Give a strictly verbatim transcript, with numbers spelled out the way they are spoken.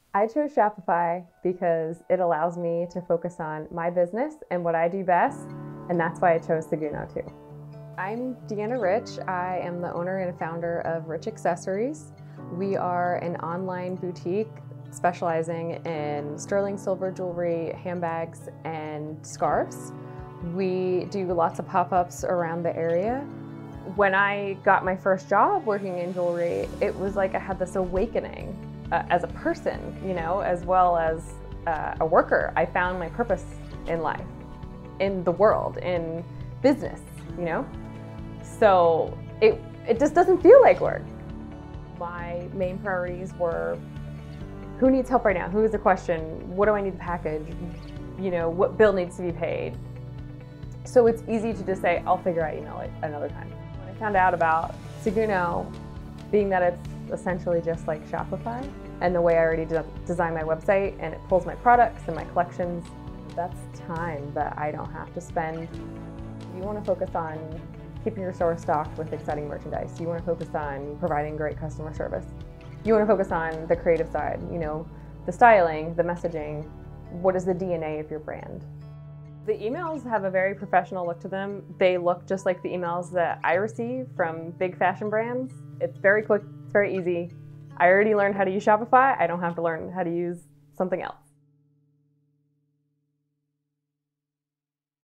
I chose Shopify because it allows me to focus on my business and what I do best, and that's why I chose Seguno too. I'm Deanna Rich. I am the owner and founder of Rich Accessories. We are an online boutique specializing in sterling silver jewelry, handbags, and scarves. We do lots of pop-ups around the area. When I got my first job working in jewelry, it was like I had this awakening uh, as a person, you know, as well as uh, a worker. I found my purpose in life, in the world, in business, you know? So it, it just doesn't feel like work. My main priorities were, who needs help right now? Who is the question? What do I need to package? You know, what bill needs to be paid? So it's easy to just say, I'll figure out email it another time. When I found out about Seguno, being that it's essentially just like Shopify, and the way I already de designed my website, and it pulls my products and my collections, that's time that I don't have to spend. You want to focus on keeping your store stocked with exciting merchandise. You want to focus on providing great customer service. You want to focus on the creative side, you know, the styling, the messaging, what is the D N A of your brand. The emails have a very professional look to them. They look just like the emails that I receive from big fashion brands. It's very quick, it's very easy. I already learned how to use Shopify. I don't have to learn how to use something else.